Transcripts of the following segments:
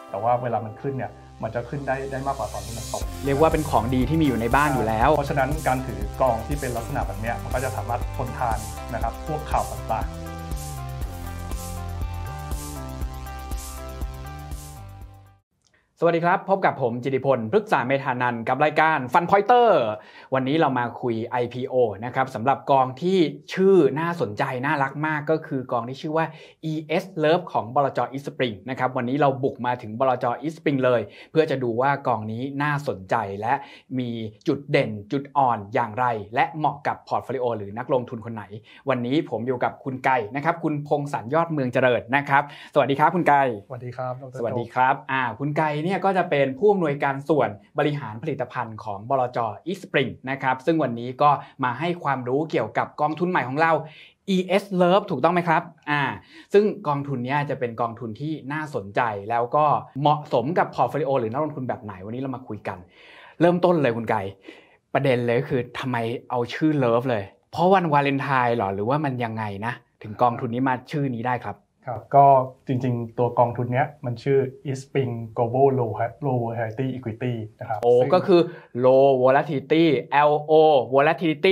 แต่ว่าเวลามันขึ้นเนี่ยมันจะขึ้นได้มากกว่าตอนที่มันตกเรียกว่าเป็นของดีที่มีอยู่ในบ้านอยู่แล้วเพราะฉะนั้นการถือกองที่เป็นลักษณะแบบนี้มันก็จะสามารถทนทานนะครับพวกข่าวต่างๆสวัสดีครับพบกับผมจิติพลพฤกษาเมธานันท์กับรายการ Fun Pointer วันนี้เรามาคุย IPO นะครับสำหรับกองที่ชื่อน่าสนใจน่ารักมากก็คือกองที่ชื่อว่า ES Love ของบลจ. East Spring นะครับวันนี้เราบุกมาถึงบลจ. East Spring เลยเพื่อจะดูว่ากองนี้น่าสนใจและมีจุดเด่นจุดอ่อนอย่างไรและเหมาะกับพอร์ตโฟลิโอหรือนักลงทุนคนไหนวันนี้ผมอยู่กับคุณไก่นะครับคุณพงษ์สันต์ยอดเมืองเจริญนะครับสวัสดีครับคุณไก่สวัสดีครับสวัสดีครับคุณไก่เนี่ยก็จะเป็นผู้อำนวยการส่วนบริหารผลิตภัณฑ์ของบลจ. East Spring นะครับซึ่งวันนี้ก็มาให้ความรู้เกี่ยวกับกองทุนใหม่ของเรา ES Love ถูกต้องไหมครับซึ่งกองทุนนี้จะเป็นกองทุนที่น่าสนใจแล้วก็เหมาะสมกับพอร์ตโฟลิโอหรือนักลงทุนแบบไหนวันนี้เรามาคุยกันเริ่มต้นเลยคุณไก่ประเด็นเลยคือทำไมเอาชื่อ Love เลยเพราะวันวาเลนไทน์หรอหรือว่ามันยังไงนะถึงกองทุนนี้มาชื่อนี้ได้ครับก็จริงๆตัวกองทุนนี้มันชื่อ East Spring Global Low Volatility Equity นะครับก็คือ Low Volatility LO Volatility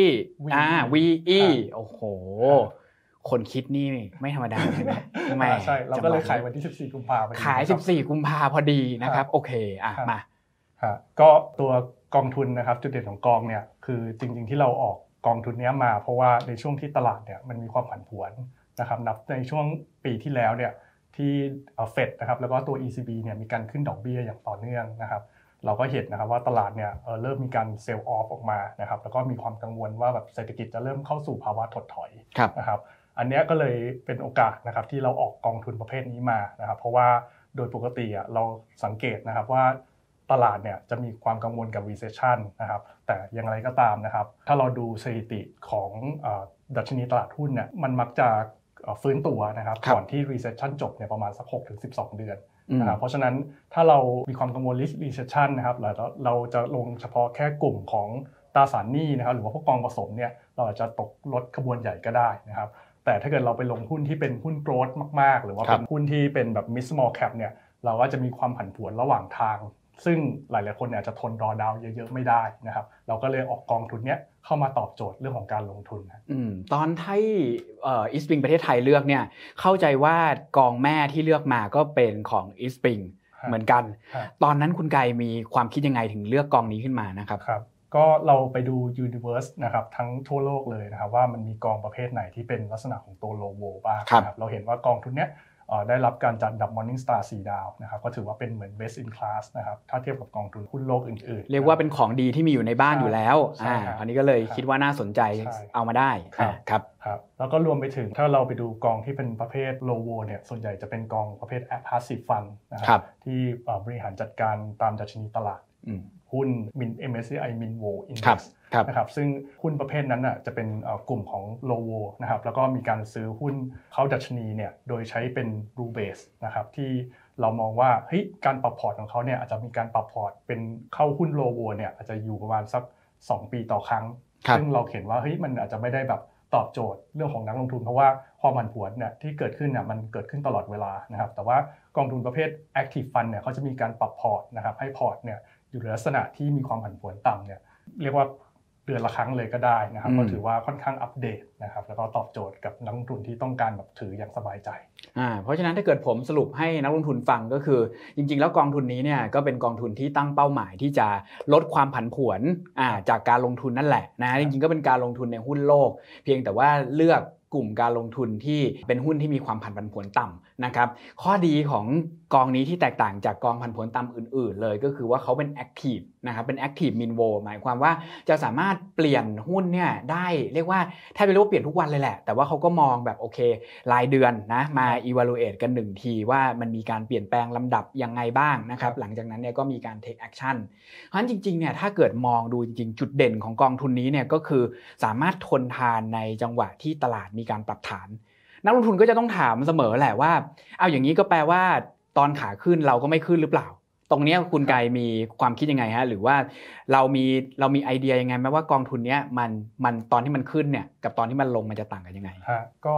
VE โอ้โหคนคิดนี่ไม่ธรรมดาใช่ไหมใช่เราก็เลยขายวันที่14กุมภาพันธ์ขาย14กุมภาพันธ์พอดีนะครับโอเคมาก็ตัวกองทุนนะครับจุดเด่นของกองเนี่ยคือจริงๆที่เราออกกองทุนนี้มาเพราะว่าในช่วงที่ตลาดเนี่ยมันมีความผันผวนนะครับนับในช่วงปีที่แล้วเนี่ยที่เฟดนะครับแล้วก็ตัว ECB เนี่ยมีการขึ้นดอกเบี้ยอย่างต่อเนื่องนะครับเราก็เห็นนะครับว่าตลาดเนี่ยเริ่มมีการเซลล์ออฟออกมานะครับแล้วก็มีความกังวลว่าแบบเศรษฐกิจจะเริ่มเข้าสู่ภาวะถดถอยนะครับอันนี้ก็เลยเป็นโอกาสนะครับที่เราออกกองทุนประเภทนี้มานะครับเพราะว่าโดยปกติเราสังเกตนะครับว่าตลาดเนี่ยจะมีความกังวลกับ recession นะครับแต่อย่างไรก็ตามนะครับถ้าเราดูสถิติของดัชนีตลาดหุ้นเนี่ยมันมักจะฟื้นตัวนะครับก่อนที่ recession จบเนี่ยประมาณสัก 6-12 เดือนนะครับเพราะฉะนั้นถ้าเรามีความกังวล recession นะครับเราจะลงเฉพาะแค่กลุ่มของตราสารหนี้นะครับหรือว่าพวกกองผสมเนี่ยเราอาจจะตกลดขบวนใหญ่ก็ได้นะครับแต่ถ้าเกิดเราไปลงหุ้นที่เป็นหุ้น growth มากๆหรือว่าเป็นหุ้นที่เป็นแบบ mid small cap เนี่ยเราก็จะมีความผันผวนระหว่างทางซึ่งหลายๆคนอาจจะทนดอดาวเยอะๆไม่ได้นะครับเราก็เลยออกกองทุนเนี้ยเข้ามาตอบโจทย์เรื่องของการลงทุนตอนที่East Spring ประเทศไทยเลือกเนี่ยเข้าใจว่ากองแม่ที่เลือกมาก็เป็นของ East Spring เหมือนกันตอนนั้นคุณไกมีความคิดยังไงถึงเลือกกองนี้ขึ้นมานะครับก็เราไปดู Universe นะครับทั้งทั่วโลกเลยนะครับว่ามันมีกองประเภทไหนที่เป็นลักษณะของตัว Low Vol บ้างนะครับเราเห็นว่ากองทุนเนี้ยได้รับการจัดอันดับ Morningstar 4 ดาวนะครับก็ถือว่าเป็นเหมือน best in class นะครับถ้าเทียบกับกองทุนหุ้นโลกอื่นๆเรียกว่าเป็นของดีที่มีอยู่ในบ้านอยู่แล้วอันนี้ก็เลยคิดว่าน่าสนใจเอามาได้ครับแล้วก็รวมไปถึงถ้าเราไปดูกองที่เป็นประเภท low vol เนี่ยส่วนใหญ่จะเป็นกองประเภท passive fund นะครับที่บริหารจัดการตามดัชนีตลาดหุ้น MSCI Min World Index นะครับซึ่งหุ้นประเภทนั้นจะเป็นกลุ่มของ low vol นะครับแล้วก็มีการซื้อหุ้นเข้าดัชนีเนี่ยโดยใช้เป็น rule base นะครับที่เรามองว่าการปรับพอร์ตของเขาเนี่ยอาจจะมีการปรับพอร์ตเป็นเข้าหุ้น low vol เนี่ยอาจจะอยู่ประมาณสัก2 ปีต่อครั้งซึ่งเราเห็นว่ามันอาจจะไม่ได้แบบตอบโจทย์เรื่องของนักลงทุนเพราะว่าความผันผวนเนี่ยที่เกิดขึ้นเนี่ยมันเกิดขึ้นตลอดเวลานะครับแต่ว่ากองทุนประเภท active fund เนี่ยเขาจะมีการปรับพอร์ตนะครับให้พอร์ตเนี่ยอยู่ในลักษณะที่มีความผันผวนต่ำเนี่ยเรียกว่าเดือนละครั้งเลยก็ได้นะครับก็ถือว่าค่อนข้างอัปเดตนะครับแล้วก็ตอบโจทย์กับนักลงทุนที่ต้องการแบบถืออย่างสบายใจเพราะฉะนั้นถ้าเกิดผมสรุปให้นักลงทุนฟังก็คือจริงๆแล้วกองทุนนี้เนี่ยก็เป็นกองทุนที่ตั้งเป้าหมายที่จะลดความผันผวนจากการลงทุนนั่นแหละนะจริงๆก็เป็นการลงทุนในหุ้นโลกเพียงแต่ว่าเลือกกลุ่มการลงทุนที่เป็นหุ้นที่มีความผันผวนต่ำนะครับข้อดีของกองนี้ที่แตกต่างจากกองผันผวนต่ำอื่นๆเลยก็คือว่าเขาเป็นแอคทีฟนะครับเป็นแอคทีฟมินโวหมายความว่าจะสามารถเปลี่ยนหุ้นเนี่ยได้เรียกว่าแทบจะเรียกว่าเปลี่ยนทุกวันเลยแหละแต่ว่าเขาก็มองแบบโอเครายเดือนนะมา evaluate กัน1ทีว่ามันมีการเปลี่ยนแปลงลำดับยังไงบ้างนะครับหลังจากนั้นเนี่ยก็มีการ take action เพราะฉะนั้นจริงๆเนี่ยถ้าเกิดมองดูจริงๆจุดเด่นของกองทุนนี้เนี่ยก็คือสามารถทนทานในจังหวะที่ตลาดมีการปรับฐานนักลงทุนก็จะต้องถามเสมอแหละว่าเอาอย่างนี้ก็แปลว่าตอนขาขึ้นเราก็ไม่ขึ้นหรือเปล่าตรงนี้คุณไกมีความคิดยังไงฮะหรือว่าเรามีไอเดียยังไงไหมว่ากองทุนนี้มันตอนที่มันขึ้นเนี่ยกับตอนที่มันลงมันจะต่างกันยังไงก็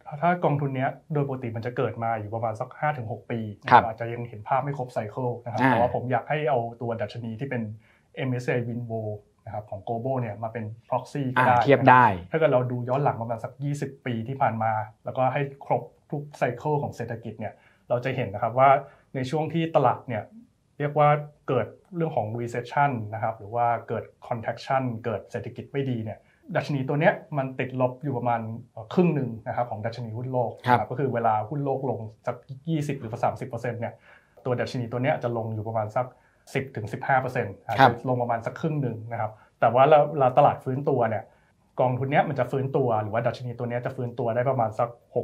ถ้ากองทุนนี้โดยปกติมันจะเกิดมาอยู่ประมาณสัก 5-6 ปีอาจจะยังเห็นภาพไม่ครบไซเคิลนะครับแต่ว่าผมอยากให้เอาตัวดัชนีที่เป็น MSCI Winwo นะครับของ Global เนี่ยมาเป็น proxy ก็ได้เทียบได้ถ้าเกิดเราดูย้อนหลังประมาณสัก20 ปีที่ผ่านมาแล้วก็ให้ครบทุกไซเคิลของเศรษฐกิจเนี่ยเราจะเห็นนะครับว่าในช่วงที่ตลาดเนี่ยเรียกว่าเกิดเรื่องของ recession นะครับหรือว่าเกิด contraction เกิดเศรษฐกิจไม่ดีเนี่ยดัชนีตัวนี้มันติดลบอยู่ประมาณครึ่งหนึ่งนะครับของดัชนีหุ้นโลกก็คือเวลาหุ้นโลกลงสัก20 หรือ 30% เนี่ยตัวดัชนีตัวนี้จะลงอยู่ประมาณสัก 10-15% อาจจะลงประมาณสักครึ่งหนึ่งนะครับแต่ว่าเราตลาดฟื้นตัวเนี่ยกองทุนนี้มันจะฟื้นตัวหรือว่าดัชนีตัวนี้จะฟื้นตัวได้ประมาณสัก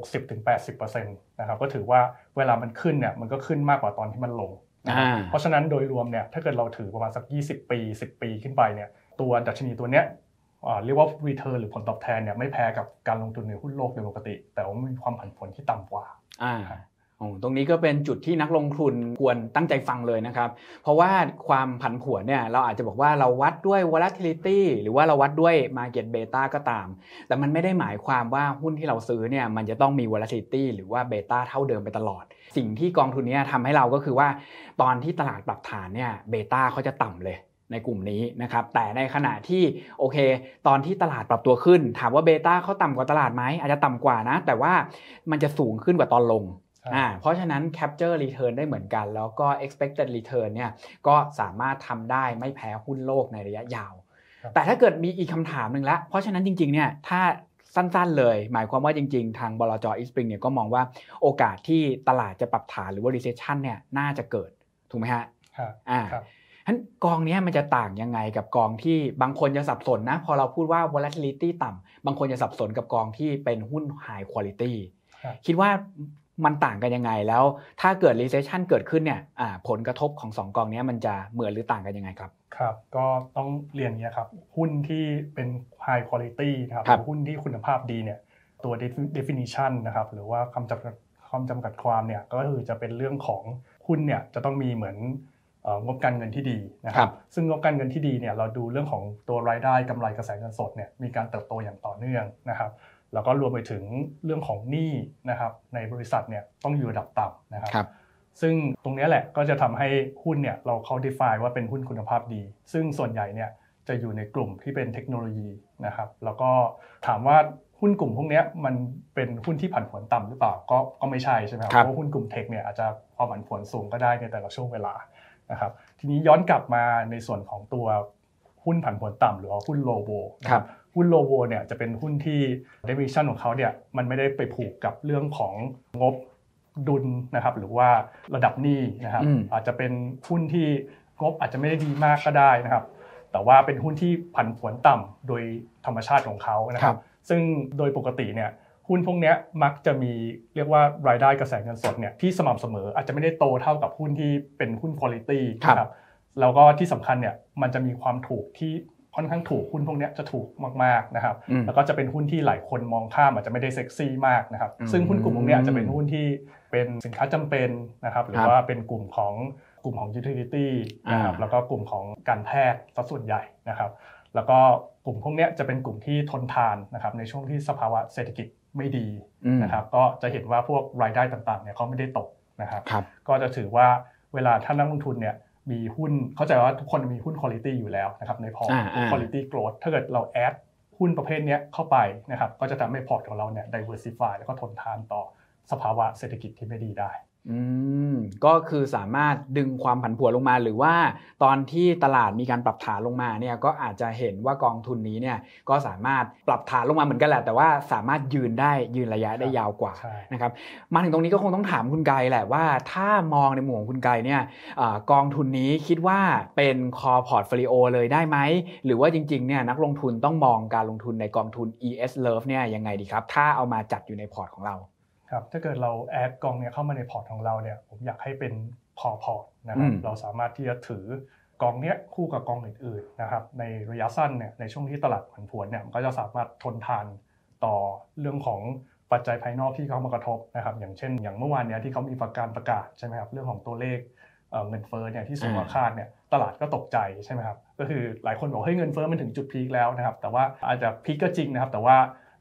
60-80% นะครับก็ถือว่าเวลามันขึ้นเนี่ยมันก็ขึ้นมากกว่าตอนที่มันลงเพราะฉะนั้นโดยรวมเนี่ยถ้าเกิดเราถือประมาณสัก20 ปี10 ปีขึ้นไปเนี่ยตัวดัชนีตัวนี้เรียกว่า return หรือผลตอบแทนเนี่ยไม่แพ้กับการลงทุนในหุ้นโลกโดยปกติแต่ว่ามีความผันผวนที่ต่ำกว่าตรงนี้ก็เป็นจุดที่นักลงทุนควรตั้งใจฟังเลยนะครับเพราะว่าความผันผวนเนี่ยเราอาจจะบอกว่าเราวัดด้วย volatility หรือว่าเราวัดด้วย market beta ก็ตามแต่มันไม่ได้หมายความว่าหุ้นที่เราซื้อเนี่ยมันจะต้องมี volatility หรือว่า beta เท่าเดิมไปตลอดสิ่งที่กองทุนนี้ทำให้เราก็คือว่าตอนที่ตลาดปรับฐานเนี่ย beta เขาจะต่ำเลยในกลุ่มนี้นะครับแต่ในขณะที่โอเคตอนที่ตลาดปรับตัวขึ้นถามว่าเบต้าเขาต่ำกว่าตลาดไหมอาจจะต่ำกว่านะแต่ว่ามันจะสูงขึ้นกว่าตอนลงเพราะฉะนั้น capture return ได้เหมือนกันแล้วก็ expected return เนี่ยก็สามารถทำได้ไม่แพ้หุ้นโลกในระยะยาวแต่ถ้าเกิดมีอีกคำถามหนึ่งละเพราะฉะนั้นจริงๆเนี่ยถ้าสั้นๆเลยหมายความว่าจริงๆทางบลจ. East Spring เนี่ยก็มองว่าโอกาสที่ตลาดจะปรับฐานหรือว่า recession เนี่ยน่าจะเกิดถูกไหมฮะฉะนั้นกองนี้มันจะต่างยังไงกับกองที่บางคนจะสับสนนะพอเราพูดว่า volatility ต่ำบางคนจะสับสนกับกองที่เป็นหุ้น high quality คิดว่ามันต่างกันยังไงแล้วถ้าเกิด recession เกิดขึ้นเนี่ยผลกระทบของ2กองนี้มันจะเหมือนหรือต่างกันยังไงครับครับก็ต้องเรียนอย่างนี้ครับหุ้นที่เป็น high quality นะครับหรือหุ้นที่คุณภาพดีเนี่ยตัว definition นะครับหรือว่าคำจำกัดความเนี่ยก็คือจะเป็นเรื่องของหุ้นเนี่ยจะต้องมีเหมือนงบการเงินที่ดีนะครับซึ่งงบการเงินที่ดีเนี่ยเราดูเรื่องของตัวรายได้กำไรกระแสเงินสดเนี่ยมีการเติบโตอย่างต่อเนื่องนะครับแล้วก็รวมไปถึงเรื่องของหนี้นะครับในบริษัทเนี่ยต้องอยู่ระดับต่ำนะครับซึ่งตรงนี้แหละก็จะทำให้หุ้นเนี่ยเราเขา define ว่าเป็นหุ้นคุณภาพดีซึ่งส่วนใหญ่เนี่ยจะอยู่ในกลุ่มที่เป็นเทคโนโลยีนะครับแล้วก็ถามว่าหุ้นกลุ่มพวกนี้มันเป็นหุ้นที่ผันผวนต่ำหรือเปล่าก็ไม่ใช่ใช่ไหมครับเพราะหุ้นกลุ่มเทคเนี่ยอาจจะความผันผวนสูงก็ได้ในแต่ละช่วงเวลานะครับทีนี้ย้อนกลับมาในส่วนของตัวหุ้นผันผวนต่ำหรือว่าหุ้นโลโวหุ้นโลโวเนี่ยจะเป็นหุ้นที่ definition ของเขาเนี่ยมันไม่ได้ไปผูกกับเรื่องของงบดุลนะครับหรือว่าระดับหนี้นะครับอาจจะเป็นหุ้นที่งบอาจจะไม่ได้ดีมากก็ได้นะครับแต่ว่าเป็นหุ้นที่ผันผวนต่ำโดยธรรมชาติของเขานะครับซึ่งโดยปกติเนี่ยหุ้นพวกนี้มักจะมีเรียกว่ารายได้กระแสเงินสดเนี่ยที่สม่ำเสมออาจจะไม่ได้โตเท่ากับหุ้นที่เป็นหุ้นควอลิตี้นะครับแล้วก็ที่สำคัญเนี่ยมันจะมีความถูกที่ค่อนข้างถูกหุ้นพวกนี้จะถูกมากๆนะครับแล้วก็จะเป็นหุ้นที่หลายคนมองข้ามอาจจะไม่ได้เซ็กซี่มากนะครับซึ่งหุ้นกลุ่มพวกนี้จะเป็นหุ้นที่เป็นสินค้าจำเป็นนะครับหรือว่าเป็นกลุ่มของutility นะครับแล้วก็กลุ่มของการแพทย์ซะส่วนใหญ่นะครับแล้วก็กลุ่มพวกนี้จะเป็นกลุ่มที่ทนทานนะครับในช่วงที่สภาวะเศรษฐกิจไม่ดีนะครับก็จะเห็นว่าพวกรายได้ต่างๆเนี่ยเขาไม่ได้ตกนะครับก็จะถือว่าเวลาท่านนักลงทุนเนี่ยมีหุ้นเข้าใจว่าทุกคนมีหุ้น quality อยู่แล้วนะครับในพอร์ต quality growth ถ้าเกิดเราแอดหุ้นประเภทนี้เข้าไปนะครับก็จะทำให้พอร์ตของเราเนี่ย diversify แล้วก็ทนทานต่อสภาวะเศรษฐกิจที่ไม่ดีได้ก็คือสามารถดึงความผันผวนลงมาหรือว่าตอนที่ตลาดมีการปรับฐานลงมาเนี่ยก็อาจจะเห็นว่ากองทุนนี้เนี่ยก็สามารถปรับฐานลงมาเหมือนกันแหละแต่ว่าสามารถยืนระยะได้ยาวกว่านะครับมาถึงตรงนี้ก็คงต้องถามคุณไกรแหละว่าถ้ามองในมุมของคุณไกรเนี่ยกองทุนนี้คิดว่าเป็น core portfolio เลยได้ไหมหรือว่าจริงๆเนี่ยนักลงทุนต้องมองการลงทุนในกองทุน ES Love เนี่ยยังไงดีครับถ้าเอามาจัดอยู่ในพอร์ตของเราครับถ้าเกิดเราแอดกองเนี่ยเข้ามาในพอร์ตของเราเนี่ยผมอยากให้เป็นพอร์ตนะครับเราสามารถที่จะถือกองเนี้ยคู่กับกองอื่นๆนะครับในระยะสั้นเนี่ยในช่วงที่ตลาดผันผวนเนี่ยมันก็จะสามารถทนทานต่อเรื่องของปัจจัยภายนอกที่เข้ามากระทบนะครับอย่างเช่นอย่างเมื่อวานเนี้ยที่เขามีประกาศใช่ไหมครับเรื่องของตัวเลขเงินเฟ้อเนี่ยที่สูงกว่าคาดเนี่ยตลาดก็ตกใจใช่ไหมครับก็คือหลายคนบอกเฮ้ยเงินเฟ้อมันถึงจุดพีคแล้วนะครับแต่ว่าอาจจะพีคก็จริงนะครับแต่ว่าใน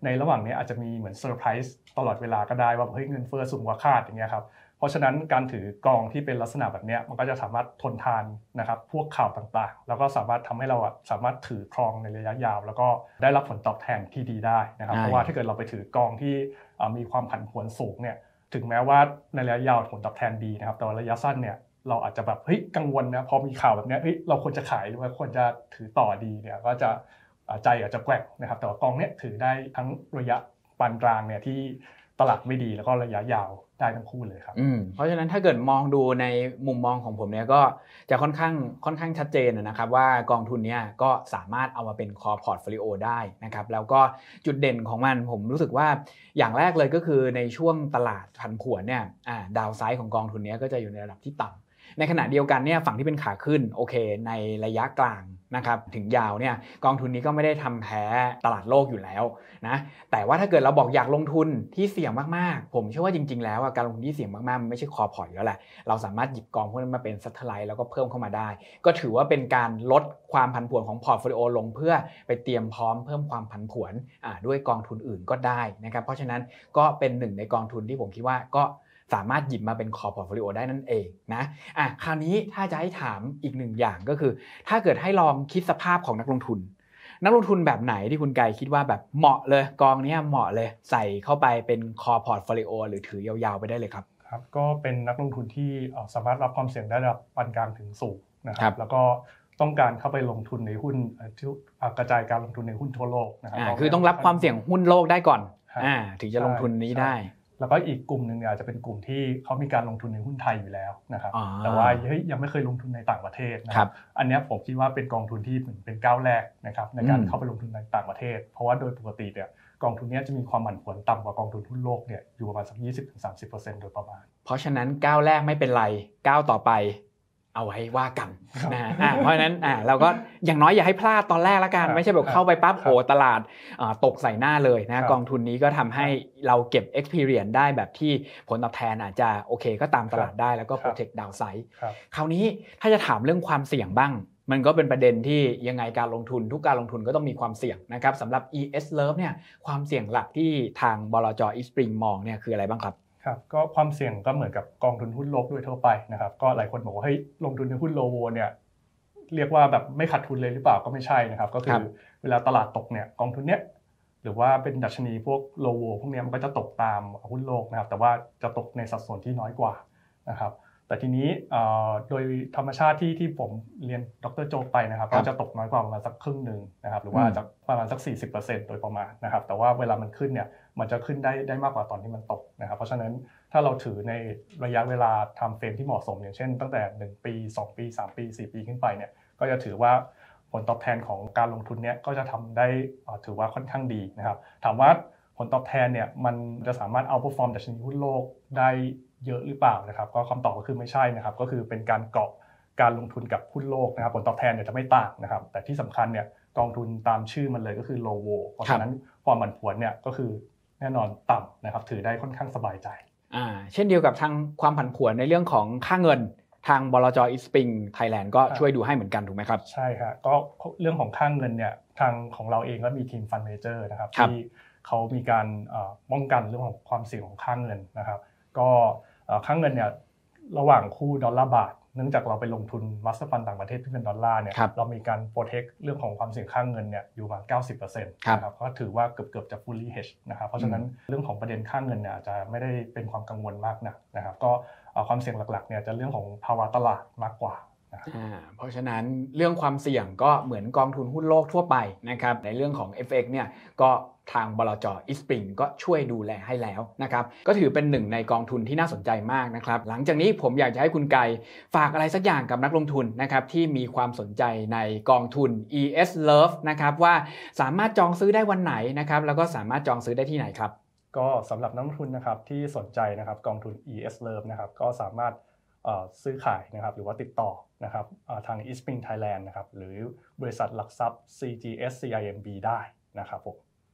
ในระหว่างนี้อาจจะมีเหมือนเซอร์ไพรส์ตลอดเวลาก็ได้ว่าเฮ้ยเงินเฟ้อสูงกว่าคาดอย่างเงี้ยครับเพราะฉะนั้นการถือกองที่เป็นลักษณะแบบนี้มันก็จะสามารถทนทานนะครับพวกข่าวต่างๆแล้วก็สามารถทำให้เราสามารถถือครองในระยะยาวแล้วก็ได้รับผลตอบแทนที่ดีได้นะครับเพราะว่าถ้าเกิดเราไปถือกองที่มีความผันผวนสูงเนี่ยถึงแม้ว่าในระยะยาวผลตอบแทนดีนะครับแต่ระยะสั้นเนี่ยเราอาจจะแบบเฮ้ยกังวลนะพอมีข่าวแบบนี้เฮ้ยเราควรจะขายหรือว่าควรจะถือต่อดีเนี่ยก็จะใจอาจจะแกว่งนะครับแต่ว่ากองเนี้ยถือได้ทั้งระยะปานกลางเนี่ยที่ตลาดไม่ดีแล้วก็ระยะยาวได้ทั้งคู่เลยครับเพราะฉะนั้นถ้าเกิดมองดูในมุมมองของผมเนี่ยก็จะค่อนข้างชัดเจนนะครับว่ากองทุนเนี่ยก็สามารถเอามาเป็น core portfolio ได้นะครับแล้วก็จุดเด่นของมันผมรู้สึกว่าอย่างแรกเลยก็คือในช่วงตลาดผันผวนเนี่ยดาวไซด์ของกองทุนนี้ก็จะอยู่ในระดับที่ต่ำในขณะเดียวกันเนี่ยฝั่งที่เป็นขาขึ้นโอเคในระยะกลางนะครับถึงยาวเนี่ยกองทุนนี้ก็ไม่ได้ทำแพ้ตลาดโลกอยู่แล้วนะแต่ว่าถ้าเกิดเราบอกอยากลงทุนที่เสี่ยงมากๆผมเชื่อว่าจริงๆแล้วการลงทุนที่เสี่ยงมากๆมันไม่ใช่คอพอร์ตแล้วแหละเราสามารถหยิบกองพวกนั้นมาเป็นซัตเทอร์ไลท์แล้วก็เพิ่มเข้ามาได้ก็ถือว่าเป็นการลดความผันผวนของพอร์ตโฟลิโอลงเพื่อไปเตรียมพร้อมเพิ่มความผันผวนด้วยกองทุนอื่นก็ได้นะครับเพราะฉะนั้นก็เป็นหนึ่งในกองทุนที่ผมคิดว่าก็สามารถหยิบมาเป็น core portfolio ได้นั่นเองนะคราวนี้ถ้าจะให้ถามอีกหนึ่งอย่างก็คือถ้าเกิดให้ลองคิดสภาพของนักลงทุนแบบไหนที่คุณไก่คิดว่าแบบเหมาะเลยกองนี้เหมาะเลยใส่เข้าไปเป็น core portfolio หรือถือยาวๆไปได้เลยครับครับก็เป็นนักลงทุนที่สามารถรับความเสี่ยงได้ระดับปานกลางถึงสูงนะครับแล้วก็ต้องการเข้าไปลงทุนในหุ้นที่กระจายการลงทุนในหุ้นทั่วโลกนะครับคือต้องรับความเสี่ยงหุ้นโลกได้ก่อนถึงจะลงทุนนี้ได้แล้วก็อีกกลุ่มหนึ่งอาจจะเป็นกลุ่มที่เขามีการลงทุนในหุ้นไทยอยู่แล้วนะครับแต่ว่ายังไม่เคยลงทุนในต่างประเทศนะครับอันนี้ผมคิดว่าเป็นกองทุนที่เหมือนเป็นก้าวแรกนะครับในการเข้าไปลงทุนในต่างประเทศเพราะว่าโดยปกติเนี่ยกองทุนนี้จะมีความผันผวนต่ำกว่ากองทุนหุ้นโลกเนี่ยอยู่ประมาณสัก 20-30% โดยประมาณเพราะฉะนั้นก้าวแรกไม่เป็นไรก้าวต่อไปเอาไว้ว่ากันนะเพราะฉะนั้นเราก็อย่างน้อยอย่าให้พลาดตอนแรกละกันไม่ใช่แบบเข้าไปปั๊บโหตลาดตกใส่หน้าเลยนะกองทุนนี้ก็ทำให้เราเก็บ experience ได้แบบที่ผลตอบแทนอาจจะโอเคก็ตามตลาดได้แล้วก็ protect downside คราวนี้ถ้าจะถามเรื่องความเสี่ยงบ้างมันก็เป็นประเด็นที่ยังไงการลงทุนทุกการลงทุนก็ต้องมีความเสี่ยงนะครับสำหรับ ES Love เนี่ยความเสี่ยงหลักที่ทางบลจ. East Spring มองเนี่ยคืออะไรบ้างครับครับก็ความเสี่ยงก็เหมือนกับกองทุนหุ้นโลกด้วยทั่วไปนะครับก็หลายคนบอกว่าเฮ้ยลงทุนในหุ้นโลโวเนี่ยเรียกว่าแบบไม่ขาดทุนเลยหรือเปล่าก็ไม่ใช่นะครับก็คือเวลาตลาดตกเนี่ยกองทุนเนี้ยหรือว่าเป็นดัชนีพวกโลโวพวกนี้มันก็จะตกตามหุ้นโลกนะครับแต่ว่าจะตกในสัดส่วนที่น้อยกว่านะครับแต่ทีนี้โดยธรรมชาติที่ผมเรียนดร.โจไปนะครับก็จะตกน้อยกว่าประมาณสักครึ่งนึงนะครับหรือว่าจะประมาณสัก 40% โดยประมาณนะครับแต่ว่าเวลามันขึ้นเนี่ยมันจะขึ้นได้มากกว่าตอนที่มันตกนะครับเพราะฉะนั้นถ้าเราถือในระยะเวลาไทม์เฟรมที่เหมาะสมอย่างเช่นตั้งแต่1ปี2ปี3ปี4ปีขึ้นไปเนี่ยก็จะถือว่าผลตอบแทนของการลงทุนเนี่ยก็จะทำได้ถือว่าค่อนข้างดีนะครับถามว่าผลตอบแทนเนี่ยมันจะสามารถเอาperformดัชนีหุ้นโลกได้เยอะหรือเปล่านะครับก็คำตอบก็คือไม่ใช่นะครับก็คือเป็นการเกาะการลงทุนกับหุ้นโลกนะครับผลตอบแทนเนี่ยจะไม่ต่างนะครับแต่ที่สำคัญเนี่ยกองทุนตามชื่อมันเลยก็คือ low vol เพราะฉะนั้นความผันผวนเนี่ยก็คือแน่นอนต่ำนะครับถือได้ค่อนข้างสบายใจเช่นเดียวกับทางความผันผวนในเรื่องของค่าเงินทางบลจ. East Spring Thailand ก็ช่วยดูให้เหมือนกันถูกไหมครับใช่ครับก็เรื่องของค่าเงินเนี่ยทางของเราเองก็มีทีม Fund Manager นะครับที่เขามีการป้องกันเรื่องของความเสี่ยงของค่าเงินนะครับก็ค่าเงินเนี่ยระหว่างคู่ดอลลาร์บาทเนื่องจากเราไปลงทุนมัสเตอร์ฟันต่างประเทศที่เป็นดอลลาร์เนี่ยเรามีการโปรเทคเรื่องของความเสี่ยงค่าเงินเนี่ยอยู่ประมาณ 90% นะครับก็ถือว่าเกือบจะ fully hedge นะครับเพราะฉะนั้นเรื่องของประเด็นค่าเงินเนี่ยอาจจะไม่ได้เป็นความกังวลมากนะครับก็ความเสี่ยงหลักๆเนี่ยจะเรื่องของภาวะตลาดมากกว่าเพราะฉะนั้นเรื่องความเสี่ยงก็เหมือนกองทุนหุ้นโลกทั่วไปนะครับในเรื่องของ FX เนี่ยก็ทางบลจ. East Spring ก็ช่วยดูแลให้แล้วนะครับก็ถือเป็นหนึ่งในกองทุนที่น่าสนใจมากนะครับหลังจากนี้ผมอยากจะให้คุณไก่ฝากอะไรสักอย่างกับนักลงทุนนะครับที่มีความสนใจในกองทุน ES Love นะครับว่าสามารถจองซื้อได้วันไหนนะครับแล้วก็สามารถจองซื้อได้ที่ไหนครับก็สำหรับนักลงทุนนะครับที่สนใจนะครับกองทุน ES Love นะครับก็สามารถซื้อขายนะครับหรือว่าติดต่อนะครับทาง East Spring Thailand นะครับหรือบริษัทหลักทรัพย์ CGS CIMB ได้นะครับผม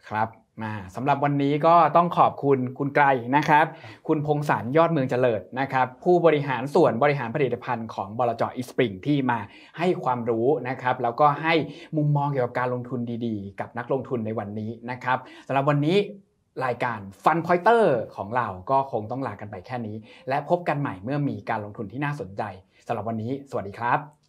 ครับสำหรับวันนี้ก็ต้องขอบคุณคุณไกรนะครับคุณพงศารยอดเมืองเจริญนะครับผู้บริหารส่วนบริหารผลิตภัณฑ์ของบลจ. eSpring ที่มาให้ความรู้นะครับแล้วก็ให้มุมมองเกี่ยวกับการลงทุนดีๆกับนักลงทุนในวันนี้นะครับสำหรับวันนี้รายการ Fund Pointer ของเราก็คงต้องลากันไปแค่นี้และพบกันใหม่เมื่อมีการลงทุนที่น่าสนใจสำหรับวันนี้สวัสดีครับ